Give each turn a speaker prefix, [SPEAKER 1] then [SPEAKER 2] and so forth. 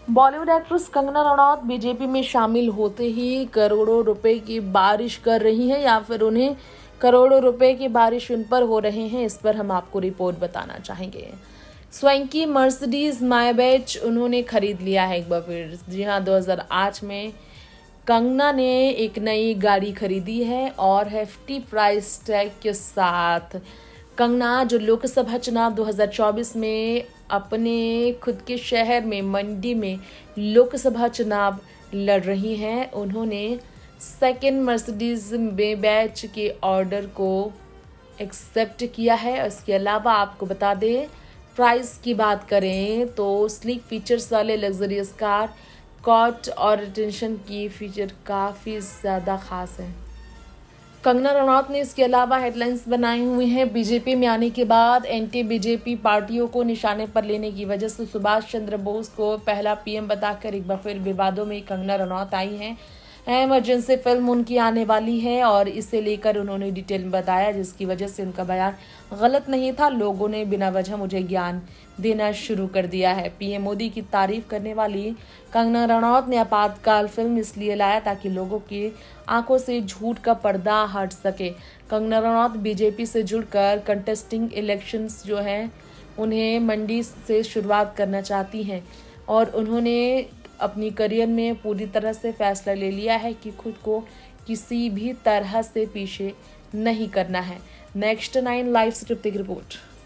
[SPEAKER 1] Bollywood actress Kangana Ranaut BJP में शामिल होते ही करोड़ों रुपए की बारिश कर रही हैं या फिर उन्हें करोड़ों रुपए की बारिश उन पर हो रहे हैं, इस पर हम आपको रिपोर्ट बताना चाहेंगे। स्wanky मर्सिडीज मायबैच उन्होंने खरीद लिया है एक बार फिर। जी हाँ, 2008 में कंगना ने एक नई गाड़ी खरीदी है और हेफ्टी प्राइस टैग के साथ। कंगना जो लोकसभा चुनाव 2024 में अपने खुद के शहर में मंडी में लोकसभा चुनाव लड़ रही हैं, उन्होंने सेकेंड मर्सिडीज बैच के ऑर्डर को एक्सेप्ट किया है। इसके अलावा आपको बता दें, प्राइस की बात करें तो स्लीक फीचर्स वाले लग्जरियस कार कॉट और रिटेंशन की फीचर काफ़ी ज़्यादा खास है। कंगना रनौत ने इसके अलावा हेडलाइंस बनाई हुई हैं। बीजेपी में आने के बाद एंटी बीजेपी पार्टियों को निशाने पर लेने की वजह से सुभाष चंद्र बोस को पहला पीएम बताकर एक बार फिर विवादों में कंगना रनौत आई हैं। इमरजेंसी फिल्म उनकी आने वाली है और इसे लेकर उन्होंने डिटेल में बताया, जिसकी वजह से उनका बयान गलत नहीं था। लोगों ने बिना वजह मुझे ज्ञान देना शुरू कर दिया है। पीएम मोदी की तारीफ करने वाली कंगना रनौत ने आपातकाल फिल्म इसलिए लाया ताकि लोगों की आंखों से झूठ का पर्दा हट सके। कंगना रनौत बीजेपी से जुड़कर कंटेस्टिंग इलेक्शंस जो हैं उन्हें मंडी से शुरुआत करना चाहती हैं और उन्होंने अपनी करियर में पूरी तरह से फैसला ले लिया है कि खुद को किसी भी तरह से पीछे नहीं करना है। नेक्स्ट 9 लाइव से रिपोर्ट।